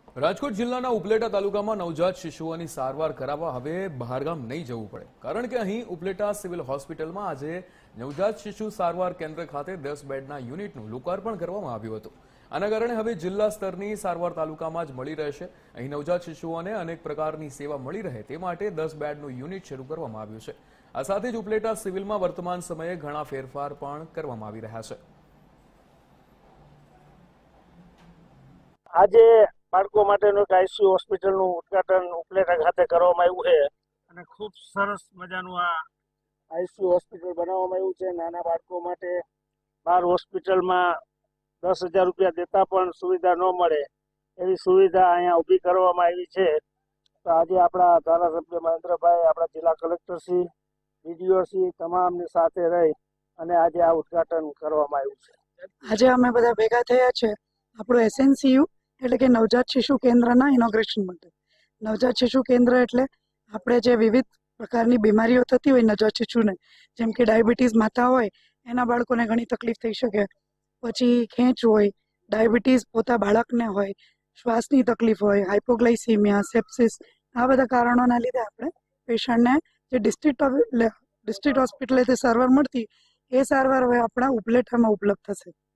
રાજકોટ જિલ્લાના ઉપલેટા તાલુકામાં નવજાત શિશુઓની સારવાર કરાવવા હવે બહારગામ નહીં જવું પડે, કારણ કે અહીં ઉપલેટા સિવિલ હોસ્પિટલમાં આજે નવજાત શિશુ સારવાર કેન્દ્ર ખાતે 10 બેડના યુનિટનું લોકાર્પણ કરવામાં આવ્યું હતું। આના કારણે હવે જિલ્લા સ્તરની સારવાર તાલુકામાં જ મળી રહેશે। અહીં નવજાત શિશુઓને અનેક પ્રકારની સેવા મળી રહે તે માટે 10 બેડનું યુનિટ શરૂ કરવામાં આવ્યું છે। આ સાથે જ ઉપલેટા સિવિલમાં વર્તમાન સમયે ઘણા ફેરફાર પણ કરવામાં આવી રહ્યા છે। આજે બાળકો માટેનું એક આઈસીયુ હોસ્પિટલનું ઉદ્ઘાટન ઉપલેટા ખાતે કરવામાં આવ્યું છે અને ખૂબ સરસ મજાનું આ આઈસીયુ હોસ્પિટલ બનાવવામાં આવ્યું છે। નાના બાળકો માટે બહાર હોસ્પિટલમાં 10,000 રૂપિયા દેતા પણ સુવિધા ન મળે એવી સુવિધા અહીંયા ઊભી કરવામાં આવી છે। તો આજે આપણા ધારાસભ્ય મહેન્દ્રભાઈ, આપણા જિલ્લા કલેક્ટરશ્રી, ડીડીઓશ્રી તમામની સાથે રહી અને આજે આ ઉદ્ઘાટન કરવામાં આવ્યું છે। આજે અમે બધા ભેગા થયા છે આપણું એસએનસીયુ એટલે કે નવજાત શિશુ કેન્દ્રના ઇનોગ્રેશન માટે। નવજાત શિશુ કેન્દ્ર એટલે આપણે જે વિવિધ પ્રકારની બીમારીઓ થતી હોય નવજાત શિશુને, જેમ કે ડાયાબિટીસ માતા હોય એના બાળકોને ઘણી તકલીફ થઈ શકે, પછી ખેંચ હોય, ડાયાબિટીસ પોતા બાળકને હોય, શ્વાસની તકલીફ હોય, હાઇપોગ્લાઇસીમિયા, સેપ્સિસ, આ બધા કારણોના લીધે આપણે પેશન્ટને જે ડિસ્ટ્રિક્ટ હોસ્પિટલેથી સારવાર મળતી એ સારવાર હવે આપણા ઉપલેટામાં ઉપલબ્ધ થશે।